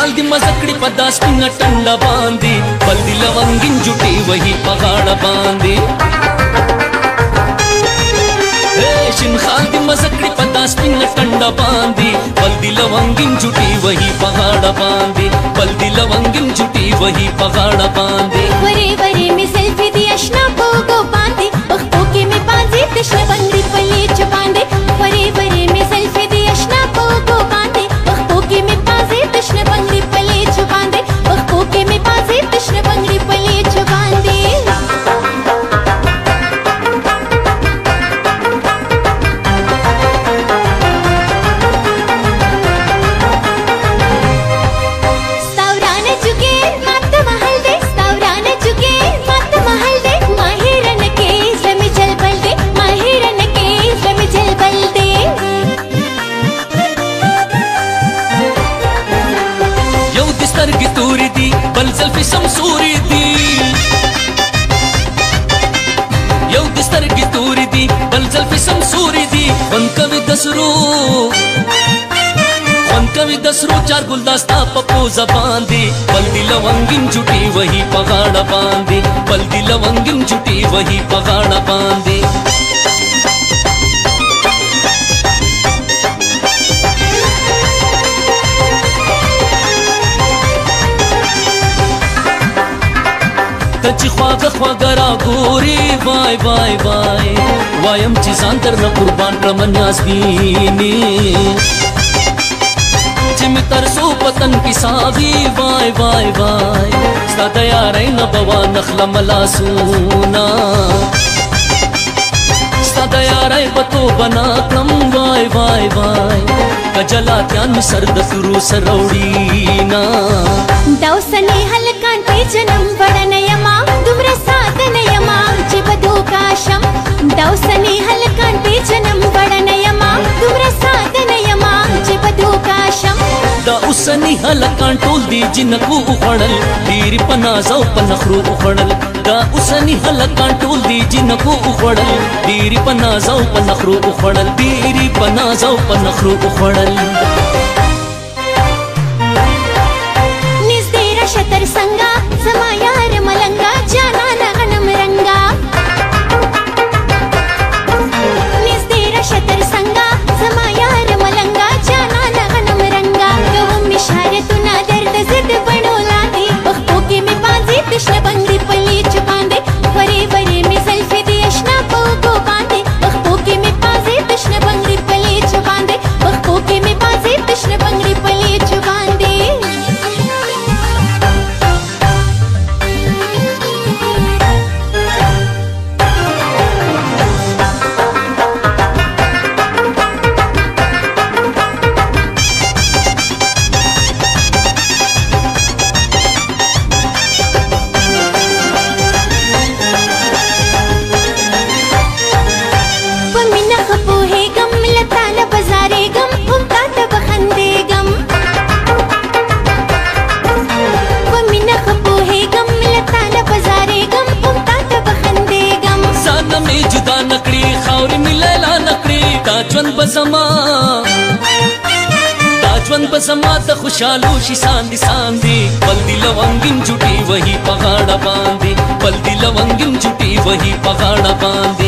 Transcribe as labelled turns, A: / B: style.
A: خال دی مزکڑی پدا سپینga ټنډه باندې بل دی لونګین جټي وਹੀ پغاړه باندې شین خال دی مزکڑی پدا سپینga ټنډه باندې بل دی لونګین جټي وਹੀ پغاړه باندې بل دی لونګین جټي وਹੀ پغاړه باندې
B: وری وری می سیلفی دی آشنا پوګو باندې وختو کې می پازي تشنه بنگړي پلي چ باندې وری وری می سیلفی دی آشنا پوګو باندې وختو کې می پازي تشنه بنگړي پلي چ باندې وختو کې می پازي تشنه بنگړي پلي چ باندې
A: سترګې تورې دي بل زلفې سمسورې دي یو د سترګې تورې دي بل زلفې سمسورې دي خوند کوي د سرو چار ګل دا ستا په پوزه باندې بل دی لونګین جټي وਹੀ پغاړه باندې بل دی لونګین جټي وਹੀ پغاړه باندې چې خواږه خواږه راګوري وای وای وای وایم چې ځان درنه قربان کړم نیازبینې چې مې تر څو پتن کې ساغي وای وای وای ستا د یارۍ نه به وانخلم لاسونه ستا د یارۍ به توبه ناکړم وای وای وای که جلاتیان مې سر د تورو سره وړينا
B: دا اوسنی هلکان پیژنم وړنه یما دومره ساده نه یما چې بدو کاشم دا اوسنی هلکان پیژنم وړنه یما دومره ساده نه یما چې بدو کاشم
A: دا اوسنی هلکان ټول دی جنکو وخړل ډېری په ناز او په نخرو وخړل دا اوسنی هلکان ټول دی جنکو وخړل ډېری په ناز او په نخرو وخړل ډېری په ناز او په نخرو وخړل
B: نږدې راشه تر څنګه زما یار ملنګا جانانه غنم رنګا نږدې راشه تر څنګه زما یار ملنګا جانانه غنم رنګا کوم اشارتونه درد زد بڼو لاندې وختو کې مې پازي تشنه بنګړي پلي چ باندې وری وری مې زلفې دي آشنا پوګو باندې وختو کې مې پازي تشنه بنګړي پلي چ باندې وختو کې مې پازي تشنه بنګړي پلي چ باندې ژوند به زما د خوشحالو شي ساندې ساندې بل دی لونګین جټي وਹੀ پغاړه باندې بل دی لونګین جټي وਹੀ پغاړه باندې